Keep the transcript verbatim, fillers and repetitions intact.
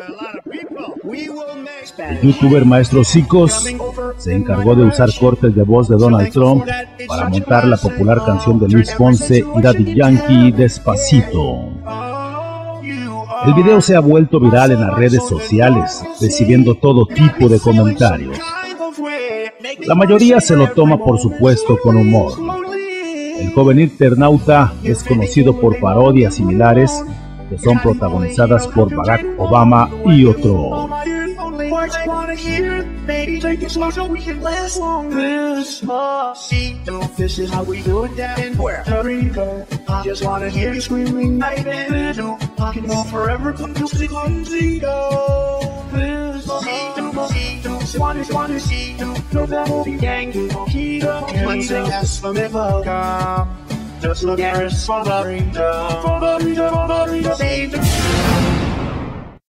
El youtuber Maestro Sicos se encargó de usar cortes de voz de Donald Trump para montar la popular canción de Luis Fonse y Daddy Yankee, Despacito. El video se ha vuelto viral en las redes sociales, recibiendo todo tipo de comentarios. La mayoría se lo toma, por supuesto, con humor. El joven internauta es conocido por parodias similares que son protagonizadas por Barack Obama y otros. Just look at us for the reason, for the reason, for the reason.